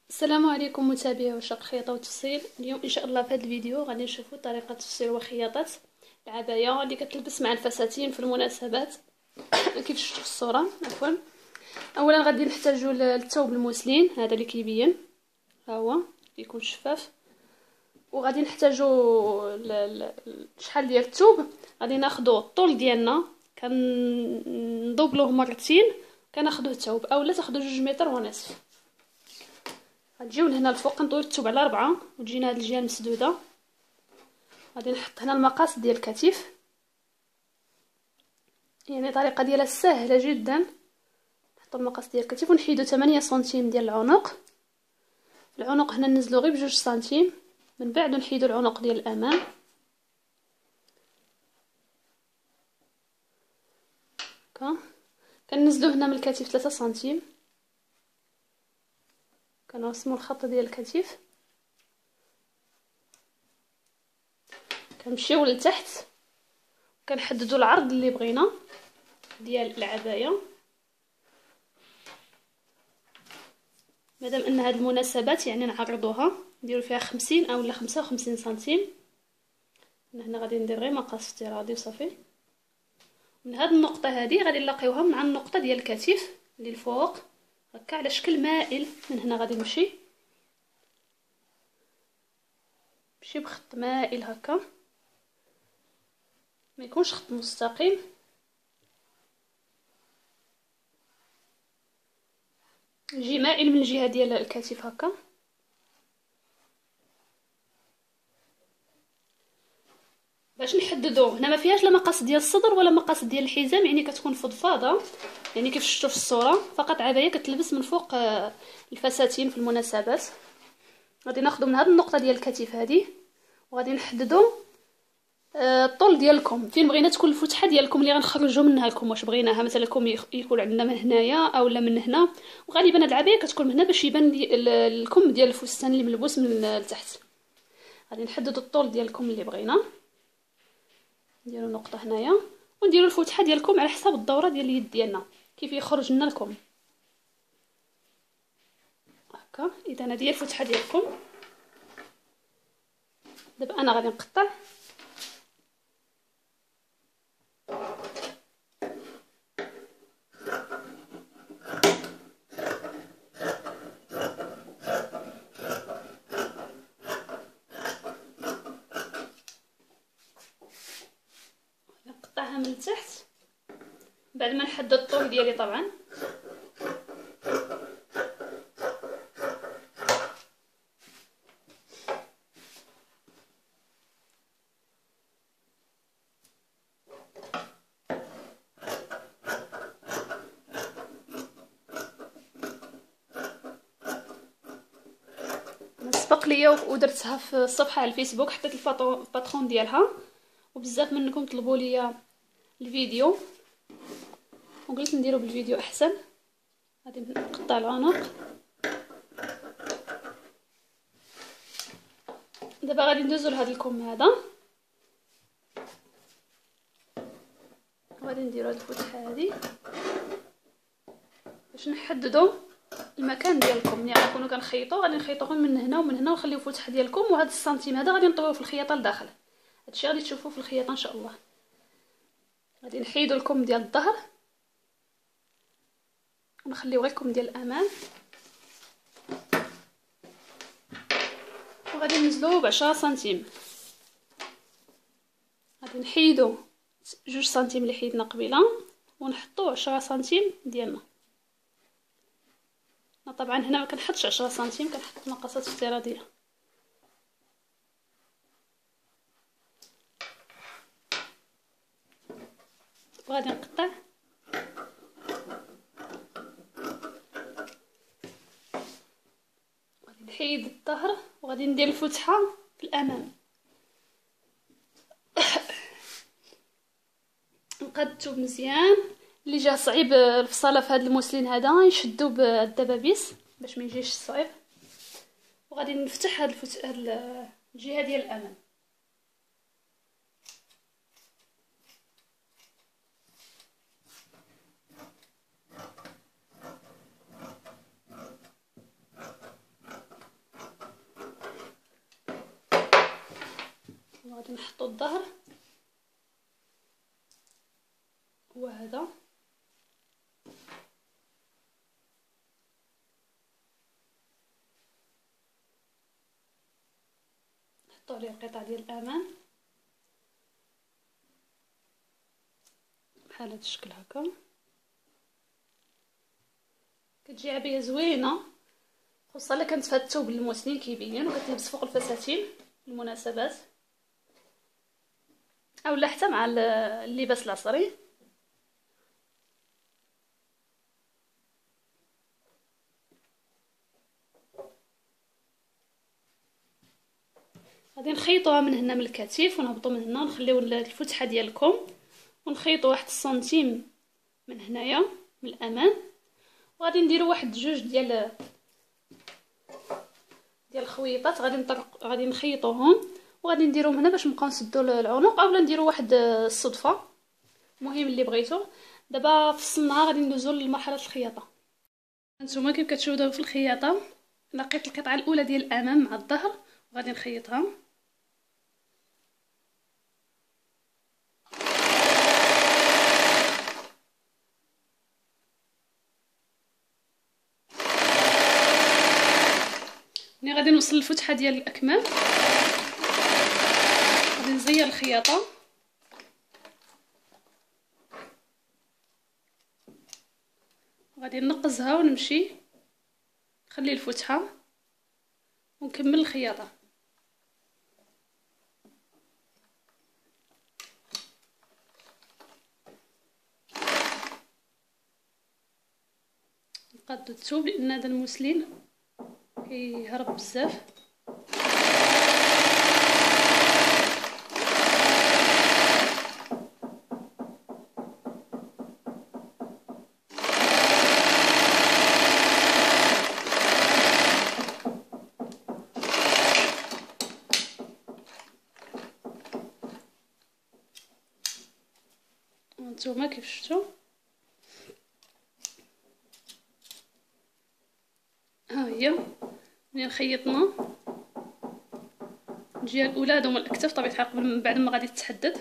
السلام عليكم متابعي وعشاق الخياطه والتفصيل. اليوم ان شاء الله في هذا الفيديو غادي نشوفوا طريقه تفصيل وخياطه العبايه اللي كتلبس مع الفساتين في المناسبات كيف شفتوا في الصوره. اولا غادي نحتاجوا الثوب الموسلين هذا اللي كيبين، ها هو كيكون شفاف. وغادي نحتاجوا شحال ديال الثوب. غادي ناخذوا الطول ديالنا كنضوبلوه مرتين، كناخذوه الثوب اولا تاخذوا 2 متر ونصف. غنجيو لهنا الفوق كنطويو الثوب على 4 وتجينا هاد الجهه مسدوده. غادي نحط هنا المقاس ديال الكتف، يعني طريقه ديالها سهله جدا. نحط المقاس ديال الكتف ونحيدو 8 سنتيم ديال العنق هنا ننزلو غير ب2 سنتيم، من بعد نحيدو العنق ديال الامام. هكا كنزلو هنا من الكتف 3 سنتيم، كنرسمو الخط ديال الكتف، كنمشيو لتحت، كنحددوا العرض اللي بغينا ديال العبايه. مادام ان هاد المناسبات يعني نعرضوها نديرو فيها 50 اولا 55 سنتيم. هنا غادي ندير غير مقاس افتراضي وصافي. من هاد النقطه هذه غادي نلاقيوها مع النقطه ديال الكتف اللي الفوق هكا على شكل مائل. من هنا غادي نمشي بخط مائل هكا، ما يكونش خط مستقيم. يجي مائل من الجهه ديال الكتف هكا. باش نحددو هنا ما فيهاش لا مقاس ديال الصدر ولا مقاس ديال الحزام، يعني كتكون فضفاضه، يعني كيف شفتوا في الصوره، فقط عبايه كتلبس من فوق الفساتين في المناسبات. غادي ناخذوا من هذه النقطه ديال الكتف هذه وغادي نحددوا الطول ديالكم فين بغينا تكون الفتحه ديالكم اللي غنخرجوا منها لكم. واش بغيناها مثلا لكم يكون عندنا من هنايا اولا من هنا، وغالبا هاد العبايه كتكون من هنا باش يبان الكم ديال الفستان اللي ملبوس من التحت. غادي نحددوا الطول ديالكم اللي بغينا، نديروا نقطه هنايا ونديروا الفتحه ديالكم على حساب الدوره ديال اليد ديالنا كيف يخرج لنا لكم هكا. اذا هذه هي الفتحه ديالكم. دابا انا غادي نقطع نقطعها من التحت بعد ما نحدد الطول ديالي طبعا. سبق ليا ودرتها في الصفحه على الفيسبوك، حطيت الباترون ديالها وبزاف منكم طلبوا لي الفيديو وقلت نديرو بالفيديو احسن. غادي نقطع العنق. دابا غادي ندوزو لهاد الكم هذا، غادي نديرو هاد الفتحه هذه باش نحددو المكان ديالكم. ملي غنكونوا كنخيطوا غادي نخيطوه من هنا ومن هنا ونخليو فتحه ديالكم، وهذا السنتيم هذا غادي نطويوه في الخياطه لداخل. هادشي غادي تشوفوه في الخياطه ان شاء الله. غادي نحيدو الكم ديال الظهر ونخليو غير الكم ديال الامام، وغادي ننزلوه ب10 سنتيم. غادي نحيدو 2 سنتيم اللي حيدنا قبيله ونحطو 10 سنتيم ديالنا. طبعا هنا ما كنحطش 10 سنتيم، كنحط مقاسات افتراضيه. وغادي نقطع غادي نحيد الظهر وغادي ندير الفتحه في الامام. نقاد الثوب مزيان. اللي جا صعيب الفصاله في هذا الموسلين هذا يشدو بالدبابيس باش ما يجيش صعيب. وغادي نفتح هاد الجهه ديال الامام. غادي نحطو الظهر هو هذا. نحطو عليه القطع ديال الامام بحال هذا الشكل هكا. كتجي عبايه زوينه، خصوصا الا كانت فهاد الثوب الموسلين كيبين وكتلبس فوق الفساتين المناسبات، اولا حتى مع اللباس العصري. غادي نخيطوها من هنا من الكتف ونهبطوا من هنا ونخليو الفتحه ديالكم ونخيطوا واحد السنتيم من هنايا من الامام، وغادي نديروا واحد جوج ديال الخويطات غادي نخيطوهم وغادي نديروهم هنا باش نبقاو نسدوا العنق، اولا نديروا واحد الصدفه، المهم اللي بغيتو. دابا في الصنعه غادي ندوزو لمرحله الخياطه. هانتوما كيف كتشوفوا دابا في الخياطه لقيت القطعه الاولى ديال الامام مع الظهر وغادي نخيطها. ملي غادي نوصل للفتحه ديال الاكمام غادي نزير الخياطه، غادي نقزها ونمشي نخلي الفتحه ونكمل الخياطه. نقادو الثوب لان هذا الموسلين كيهرب بزاف. هانتوما كيف شفتوا ها هي ملي خيطنا الجهه الاولى هادو هما الاكتاف طبيعه الحال قبل من بعد ما غادي تتحدد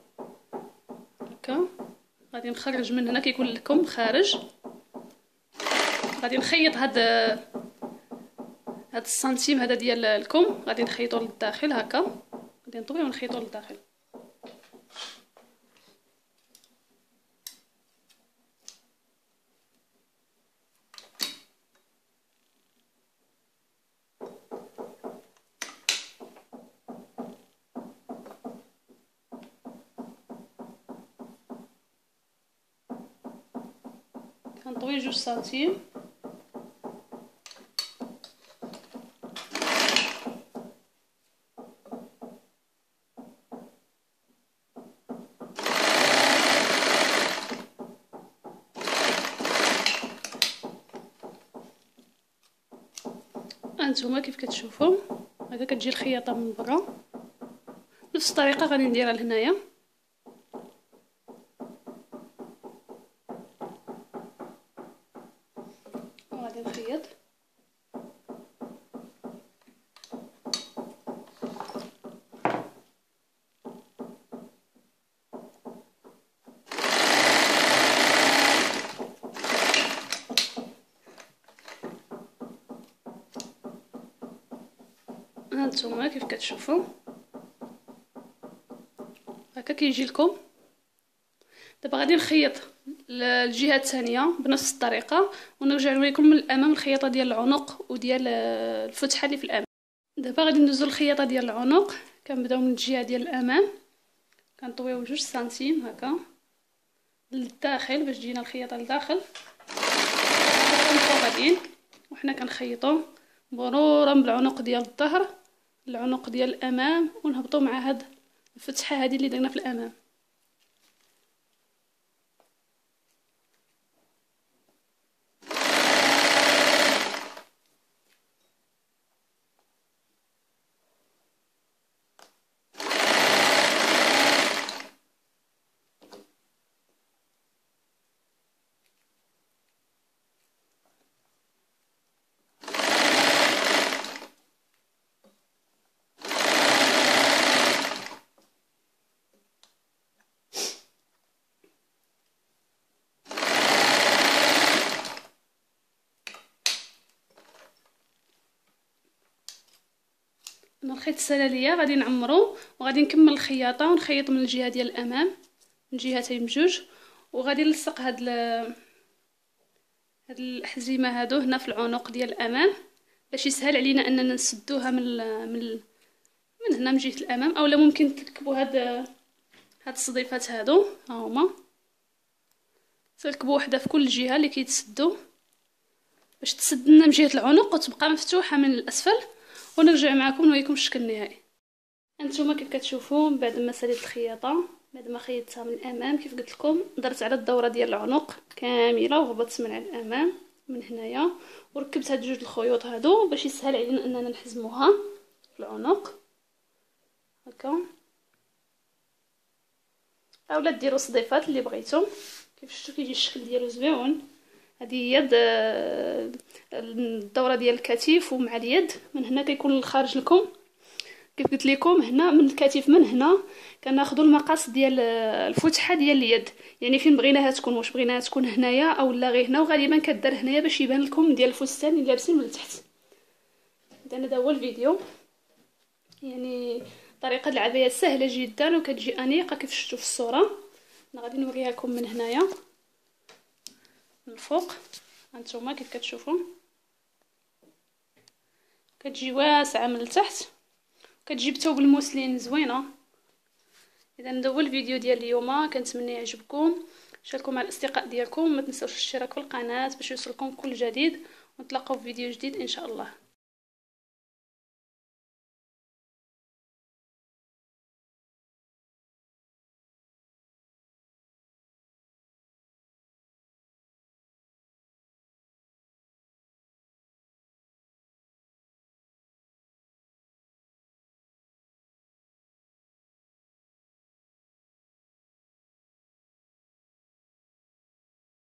هكا. غادي نخرج من هنا كيكون لكم خارج، غادي نخيط هاد السنتيم هذا ديال الكم غادي نخيطو للداخل هكا، غادي نطويه ونخيطو للداخل. كنطوي 2 سنتيم هانتوما كيف كتشوفوا هكا كتجي الخياطه من برا. نفس الطريقه غادي نديرها لهنايا. وغادي نخيط هانتوما كيف كتشوفوا هكا كيجي لكم. دابا غادي نخيط الجهه الثانيه بنفس الطريقه ونرجع نوريكم من الامام الخياطه ديال العنق وديال الفتحه اللي في الامام. دابا غادي ندوزو الخياطه ديال العنق. كنبداو من الجهه ديال الامام كنطويو 2 سنتيم هكا للداخل باش تجينا الخياطه للداخل، كنبقاو غاديين وحنا كنخيطو مرورا بالعنق ديال الظهر العنق ديال الامام ونهبطوا مع هاد الفتحه هذه اللي درنا في الامام. الخيط السلاليه غادي نعمرو وغادي نكمل الخياطه ونخيط من الجهه ديال الامام من جهتين بجوج، وغادي نلصق هاد الاحزمه هادو هنا في العنق ديال الامام باش يسهل علينا اننا نسدوها من هنا من جهه الامام، اولا ممكن تركبوا هاد الصديفات هادو ها هما، تركبوا وحده في كل جهه اللي كيتسدوا باش تسد لنا من جهه العنق وتبقى مفتوحه من الاسفل. ونرجع معكم نوريكم الشكل النهائي. انتما كيف كتشوفوا بعد ما ساليت الخياطه، بعد ما خيطتها من الامام كيف قلت لكم درت على الدوره ديال العنق كامله وهبطت من على الامام من هنايا وركبت هاد جوج الخيوط هادو باش يسهل علينا اننا نحزموها في العنق هكا، اولا ديروا صديفات اللي بغيتو. كيف شفتوا كيجي الشكل ديالو زويون. هذه هي الدوره ديال الكتف ومع اليد من هنا كيكون الخارج لكم. كيف قلت لكم هنا من الكتف من هنا كناخذوا المقاس ديال الفتحه ديال اليد، يعني فين بغيناها تكون، واش بغيناها تكون هنايا او لا غير هنا، وغالبا كدار هنايا باش يبان لكم ديال الفستان اللي لابسين من التحت. اذا هذا هو الفيديو، يعني طريقه العبايه سهله جدا وكتجي انيقه كيف شفتوا في الصوره. انا غادي نوريها لكم من هنايا من الفوق. هانتوما كيف كتشوفوا كتجي واسعه من التحت كتجي بثوب الموسلين زوينه. اذا هذا هو الفيديو ديال اليوم، كنتمنى يعجبكم. شاركوا مع الاصدقاء ديالكم، ما تنساوش الاشتراك في القناه باش يوصلكم كل جديد، ونتلاقاو في فيديو جديد ان شاء الله.